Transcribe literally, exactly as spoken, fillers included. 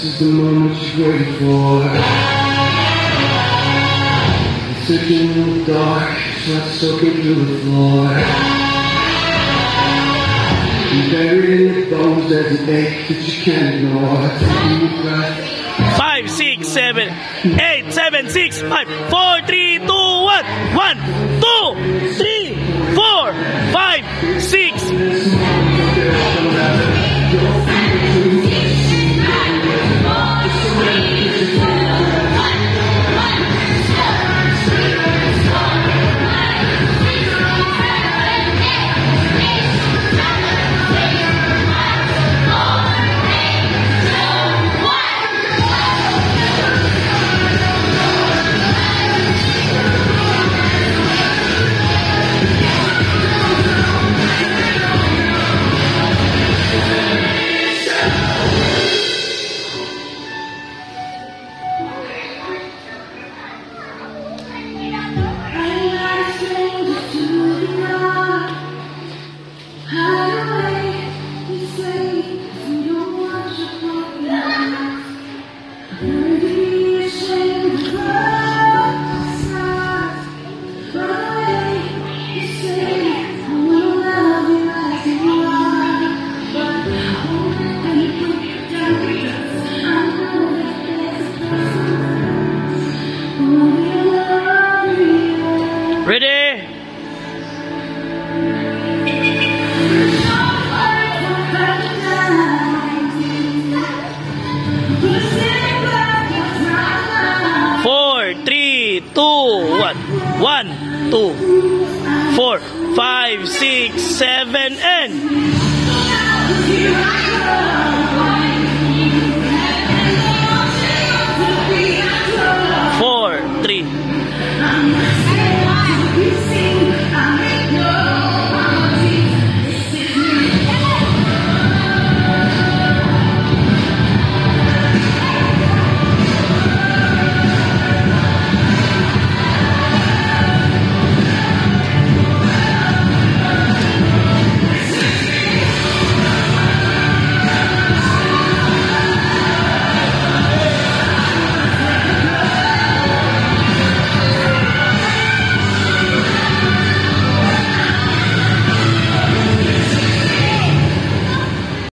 This is the moment you've waited for. You're searching in the dark, sweat soaking through the floor. You're buried in the bones, there's an ache that you can't ignore. Taking your breath. Five, six, seven, eight, seven, six, five, four, three, two, one, one, two, three, four, five, six. Ready? Four, three, two, one. One, two, four, five, six, seven, and